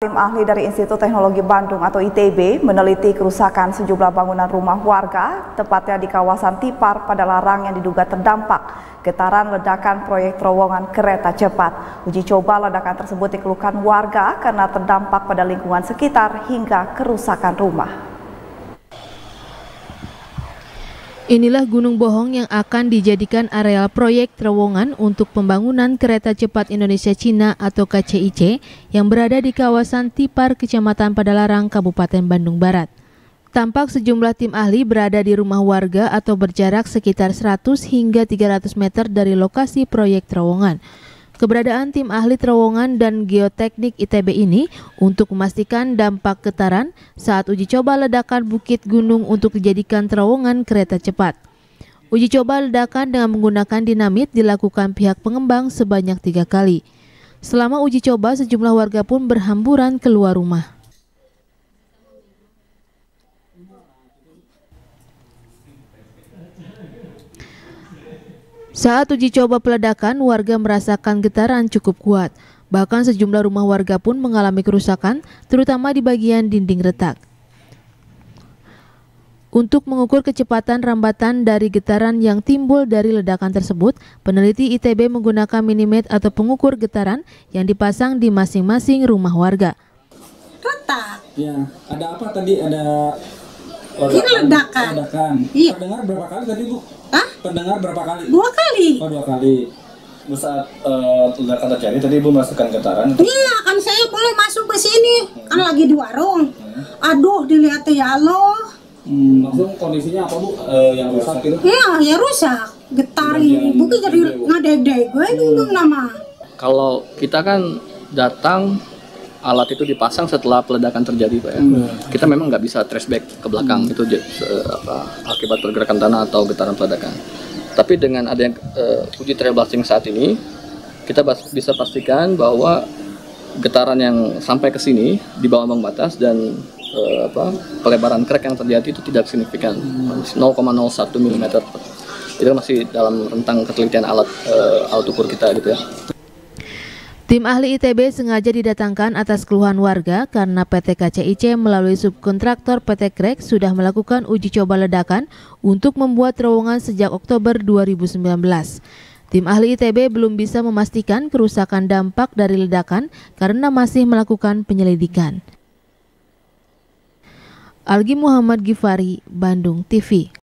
Tim ahli dari Institut Teknologi Bandung atau ITB meneliti kerusakan sejumlah bangunan rumah warga, tepatnya di kawasan Tipar, Padalarang yang diduga terdampak getaran ledakan proyek terowongan kereta cepat. Uji coba ledakan tersebut dikeluhkan warga karena terdampak pada lingkungan sekitar hingga kerusakan rumah. Inilah Gunung Bohong yang akan dijadikan areal proyek terowongan untuk pembangunan Kereta Cepat Indonesia-Cina atau KCIC yang berada di kawasan Tipar, Kecamatan Padalarang, Kabupaten Bandung Barat. Tampak sejumlah tim ahli berada di rumah warga atau berjarak sekitar 100 hingga 300 meter dari lokasi proyek terowongan. Keberadaan tim ahli terowongan dan geoteknik ITB ini untuk memastikan dampak getaran saat uji coba ledakan bukit gunung untuk dijadikan terowongan kereta cepat. Uji coba ledakan dengan menggunakan dinamit dilakukan pihak pengembang sebanyak 3 kali. Selama uji coba, sejumlah warga pun berhamburan keluar rumah. Saat uji coba peledakan, warga merasakan getaran cukup kuat. Bahkan sejumlah rumah warga pun mengalami kerusakan, terutama di bagian dinding retak. Untuk mengukur kecepatan rambatan dari getaran yang timbul dari ledakan tersebut, peneliti ITB menggunakan minimet atau pengukur getaran yang dipasang di masing-masing rumah warga. Retak. Ya, ada apa tadi? Ada ledakan. Iya. Terdengar berapa kali tadi, Bu? Hah? Terdengar berapa kali? 2 kali. Oh, 2 kali. Saat ledakan terjadi tadi Ibu merasakan getaran? Iya, kan saya boleh masuk ke sini. Kan lagi di warung. Aduh, dilihat ya Allah. Langsung kondisinya apa, Bu? Yang rusak itu? Iya, ya rusak. Getar ini. Bukan jadi ngadeg-deg. Gue itu nama. Kalau kita kan datang, alat itu dipasang setelah peledakan terjadi, Pak ya. Kita memang nggak bisa trace back ke belakang itu akibat pergerakan tanah atau getaran peledakan. Tapi dengan adanya uji trail blasting saat ini, kita bisa pastikan bahwa getaran yang sampai ke sini di bawah ambang batas dan pelebaran crack yang terjadi itu tidak signifikan, 0,01 mm. Itu masih dalam rentang ketelitian alat ukur kita gitu ya. Tim ahli ITB sengaja didatangkan atas keluhan warga karena PT KCIC melalui subkontraktor PT Krek sudah melakukan uji coba ledakan untuk membuat terowongan sejak Oktober 2019. Tim ahli ITB belum bisa memastikan kerusakan dampak dari ledakan karena masih melakukan penyelidikan. Algi Muhammad Gifari, Bandung TV.